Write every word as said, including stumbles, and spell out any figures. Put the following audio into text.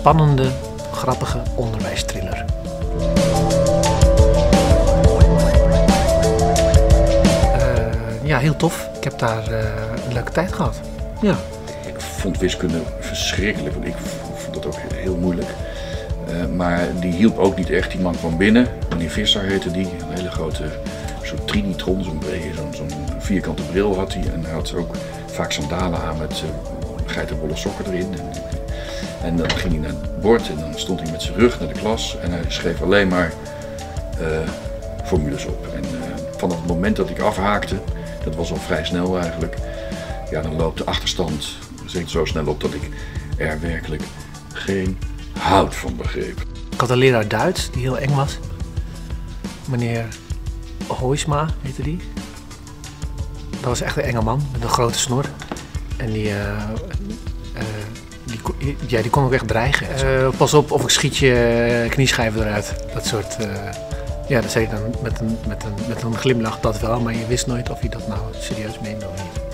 spannende, grappige onderwijstriller. Uh, ja, heel tof. Ik heb daar uh, een leuke tijd gehad. Ja. Ik vond wiskunde verschrikkelijk, want ik vond dat ook heel moeilijk. Uh, maar die hielp ook niet echt. Die man kwam binnen, meneer Visser heette die, een hele grote soort trinitron, zo'n zo'n zo vierkante bril had hij. En hij had ook vaak sandalen aan met uh, geitenwolle sokken erin. En, en dan ging hij naar het bord en dan stond hij met zijn rug naar de klas en hij schreef alleen maar uh, formules op. En uh, vanaf het moment dat ik afhaakte, dat was al vrij snel eigenlijk, ja, dan loopt de achterstand zeker zo snel op dat ik er werkelijk geen hout van begreep. Ik had een leraar Duits die heel eng was. Meneer Hoisma heette die. Dat was echt een enge man met een grote snor. En die, uh, uh, die, ja, die kon ook echt dreigen. Uh, pas op of ik schiet je knieschijven eruit. Dat soort. Uh, ja, dat zei hij dan met een, met, een, met een glimlach dat wel, maar je wist nooit of hij dat nou serieus meende of niet.